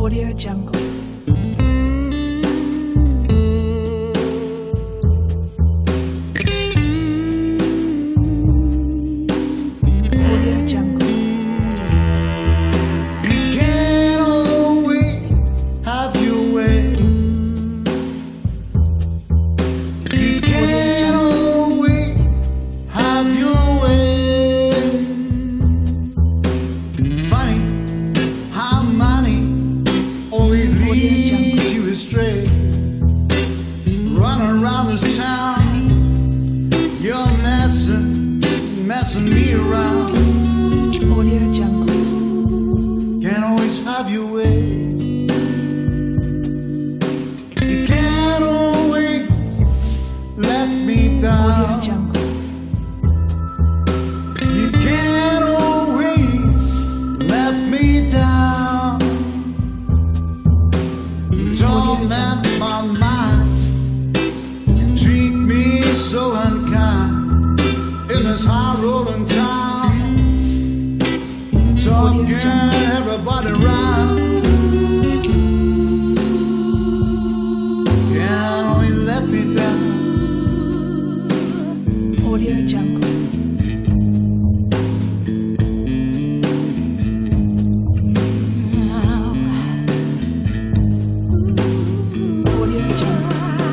Audio Jungle. Audio Jungle. You can't always have your way. You can't always have your way. Funny how money always leads you astray. Run around this town, you're messing me around. Audio Jungle. Can't always have your way. You can't always let me Audio down. Jungle. You can't always let me down. Torment my mind, treat me so unkind in this high rolling town, talking everybody round. Can't always let me down. Audio Jungle. Audio Jungle.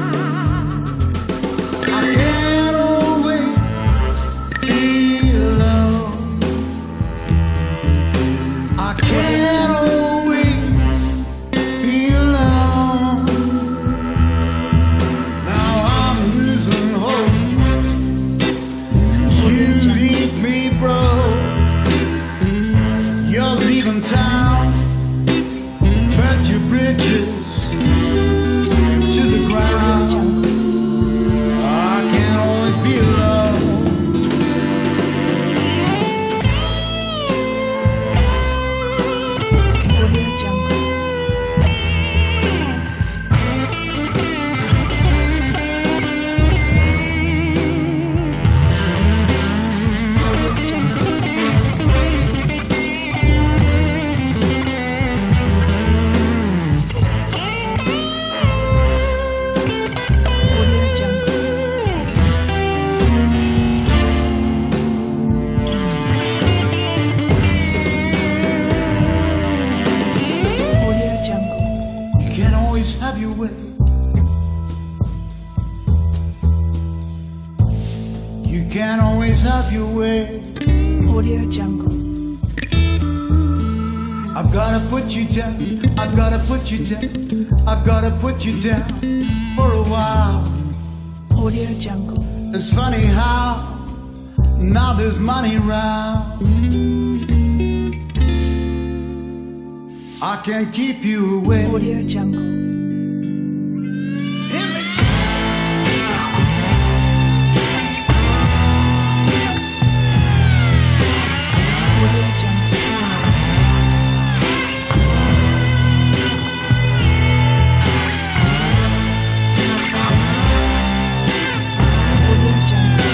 I can't always be alone. I can't always be alone. Now I'm losing hope. You leave me broke. You're leaving town, burnt your bridges to the ground. I can't always be alone. Audio Jungle. Audio Jungle. Audio Jungle. Audio Jungle. You can't always have your way. You can't always have your way. Audio Jungle. I've gotta put you down. I've gotta put you down. I've gotta put you down for a while. Audio Jungle. It's funny how now there's money around. I can't keep you away. Audio Jungle. Hit me. Audio Jungle. Audio Jungle.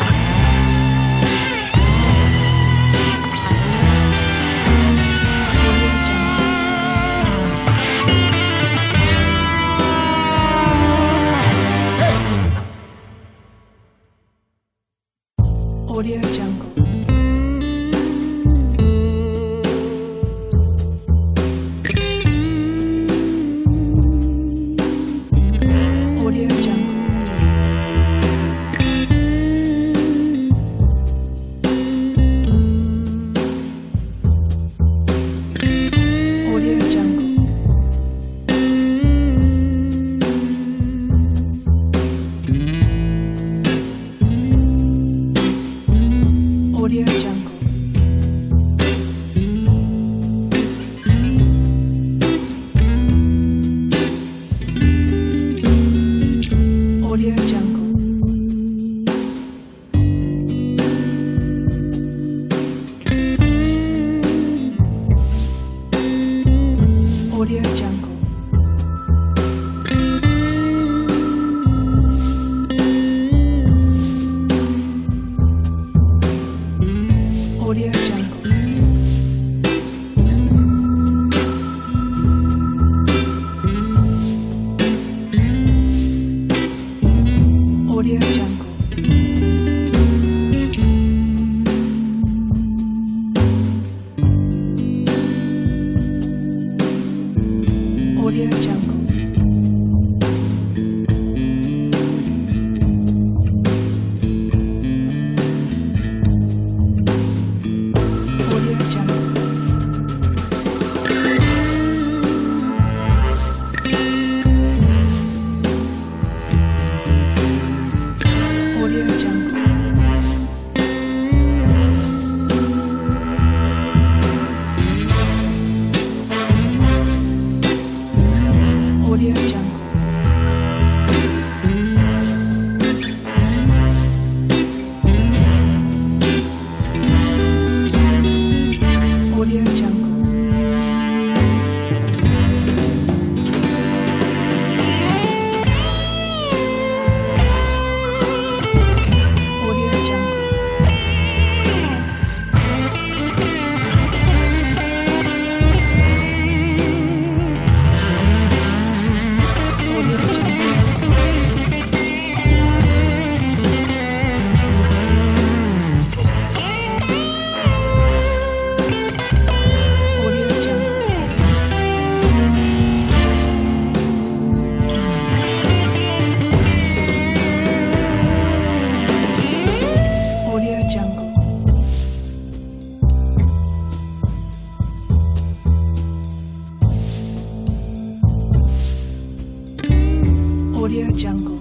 Audio Jungle.